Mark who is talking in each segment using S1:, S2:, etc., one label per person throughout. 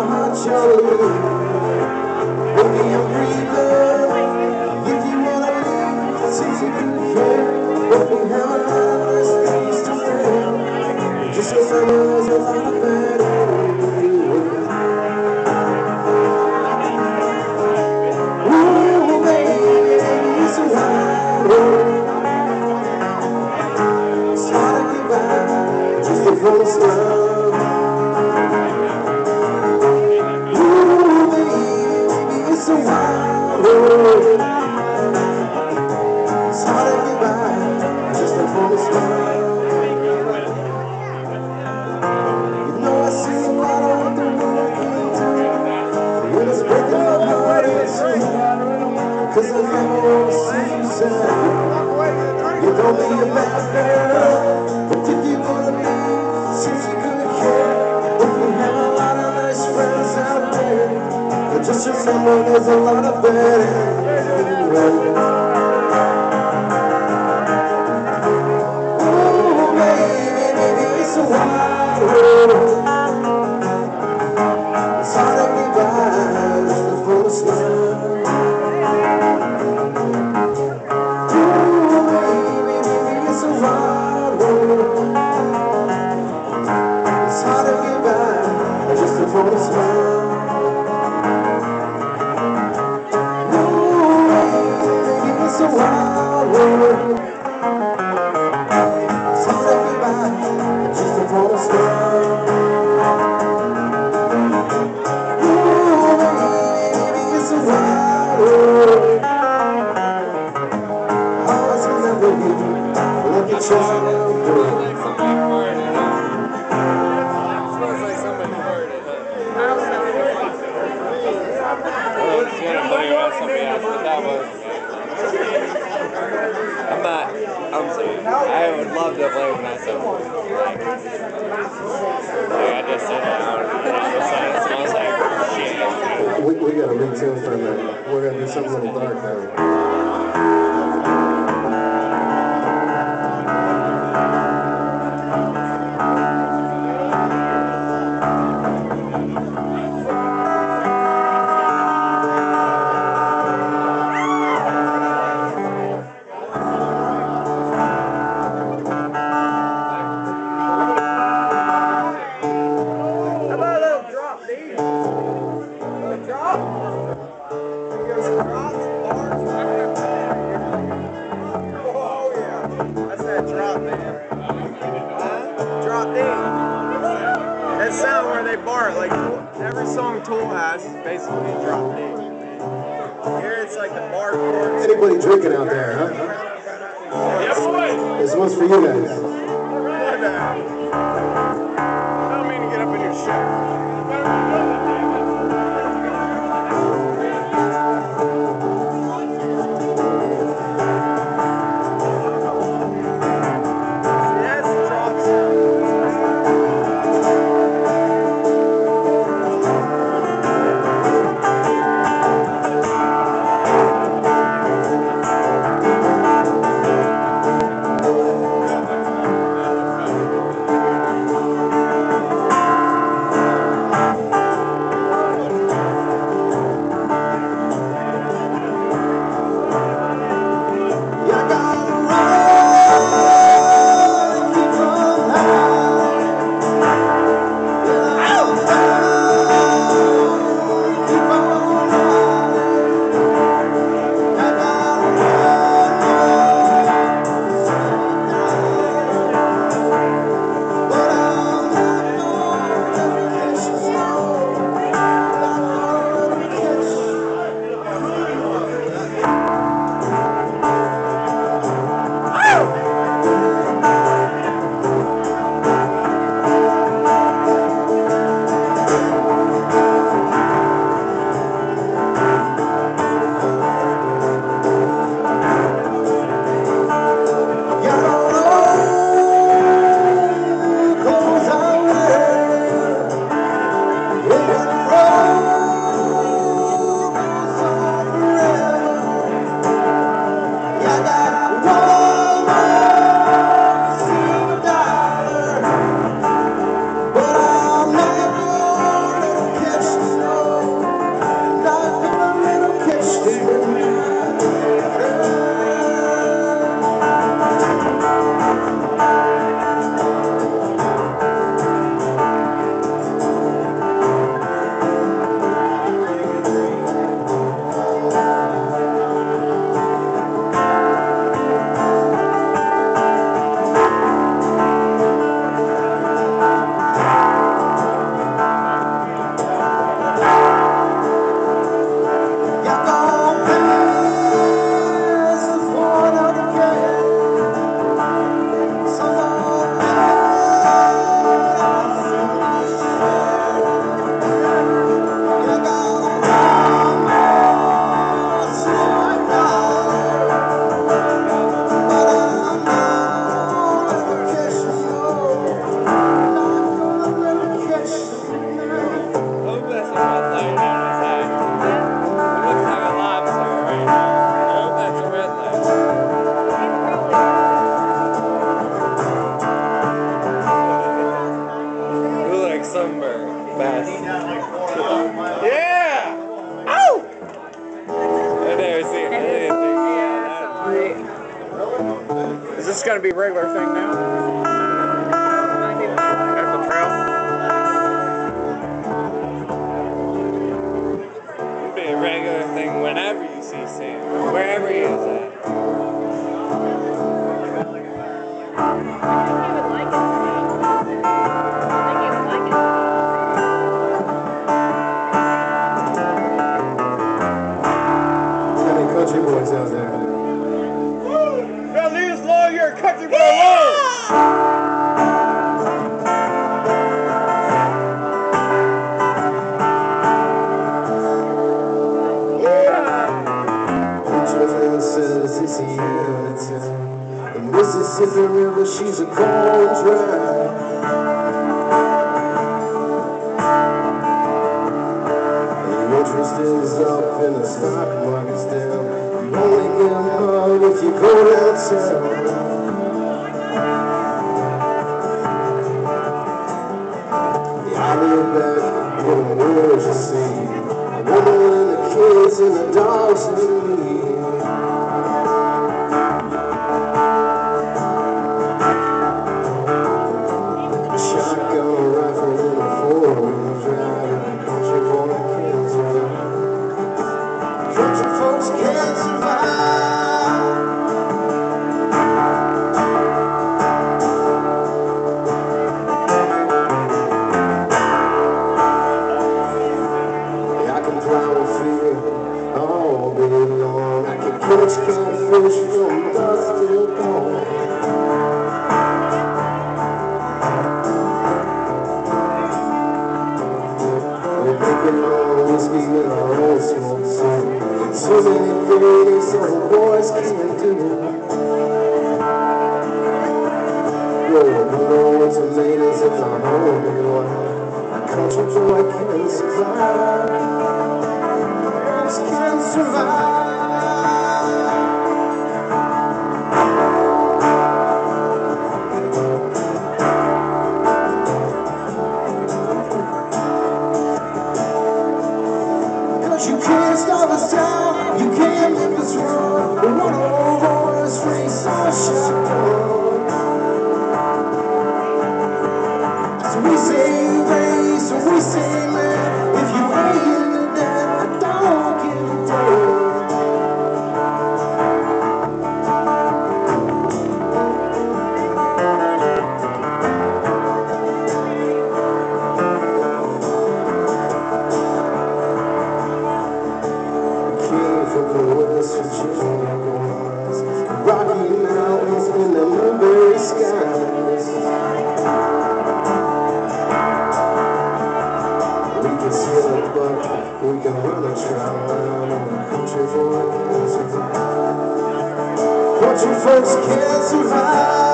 S1: heart surely. Baby, I'm breathing. If you wanna leave, since you can care. But we have a lot of nice things to share. Just remember there's a lot of better. Ooh, baby, it's a wide world. It's hard to get by just to fall asleep. It's a wild world. It's hard to get by just to fall asleep. You know I see a lot of what the world can do, and it's breaking my heart inside. 'Cause I never want to see you sad. You don't be a bad girl, but if you wanna leave, since you couldn't care, if you have a lot of nice friends out there. But just remember there's a lot of better. Oh, baby, it's a wild world. It's hard to get by just to fall asleep. Oh, baby, it's a wild world. It's hard to get by just to fall asleep. It's a wild world. It's hard to get by just to fall asleep. Oh, baby, it's a wild world. Always remember you like a child girl.
S2: I would love to play with myself. Like I just sit down and it smells like shit.
S1: We gotta retune for a minute. We're gonna do something a little dark now.
S3: That sound where they bark, like every song Tool has is basically drop D. Here it's like the bar chords.
S1: Anybody drinking out there, huh?
S3: Yes, boy.
S1: This one's for you guys.
S3: I don't mean to get up in your shit. just gonna be a regular thing now. At the trail.
S2: It'd be a regular thing whenever you see Sam, wherever he is at.
S1: Country boys out there.
S3: Well, leave us alone, you're a country boy alone!
S1: Preacher man says it's a unity. The Mississippi River, she's a cold dry. The interest is up and the stock market's down. You only get love if you go downtown. Yeah, I live back in the woods, you see. A woman and the kids and the dogs and me. A shotgun rifle and a four-wheel drive. Country boy can't survive. Country folks can't survive. Yeah, I can plow a field all day long. I can catch catfish from dusk till dawn. We're making our own whiskey in our own smoke suit. So many things some boys can't do. Growing more tomatoes in our home and what a country boy can survive. Boys can survive. Cause you can't stop us down, you can't make us run. We want all boys race our shotgun. So we say race, so we say man. If you ain't into that, I don't give a damn. Came from the West Virginia boys, Rocky Mountains and the blueberry skies. We can steal a buck, we can run a trial around, and the country boy can't survive. Country folks can't survive.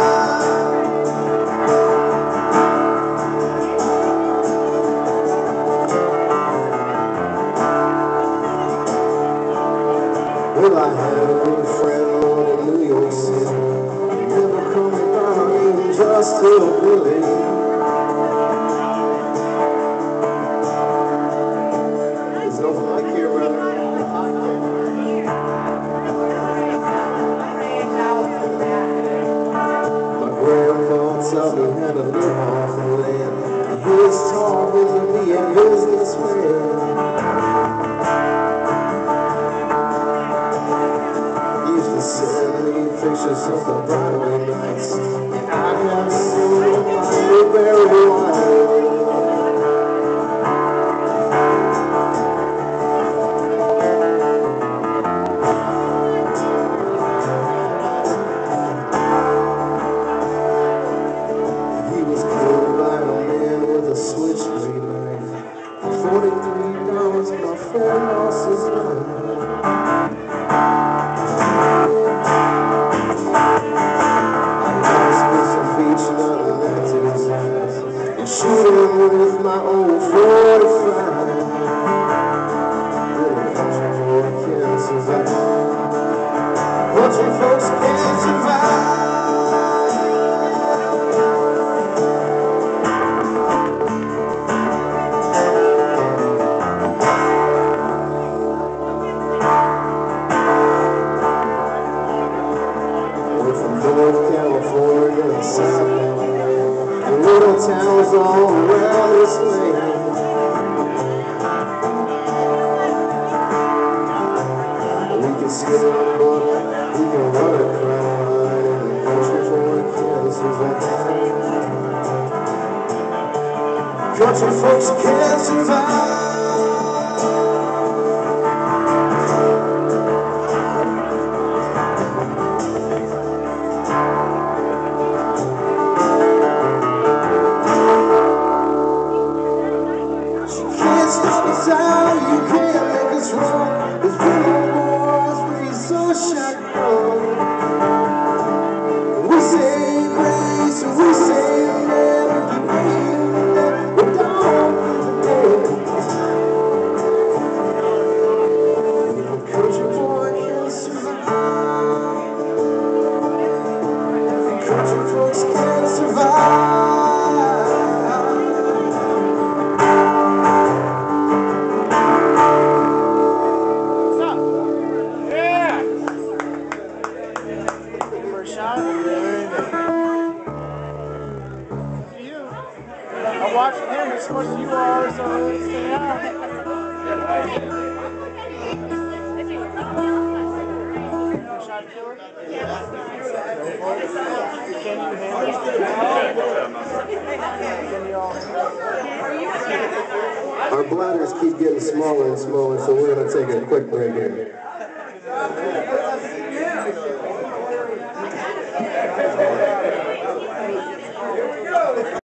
S1: Well, I had a good friend on in New York City. He never coming down in just a Billy. There's nothing like here, brother. My grandpa taught me how to live off the land. He was talking to me a businessman. He used to send me pictures of the Broadway nights, and I'd have some of my blueberry wine. He was killed by a man with a switchblade knife. $43, my friend lost his life. Shoot him with my old 45. Little country boy can't survive. Country folks can't survive. We're from North We can run a crowd in the country boy can't survive. Country folks can't survive. She can't stop us out, you can't make us wrong. There's been no wars, we so shut down. We say grace, and we say amen, we keep praying that we don't forget. Country boy can't survive. Country folks can't survive.
S3: I'm watching him, it's supposed to you all, so stay out.
S1: Our bladders keep getting smaller and smaller, so we're going to take a quick break here.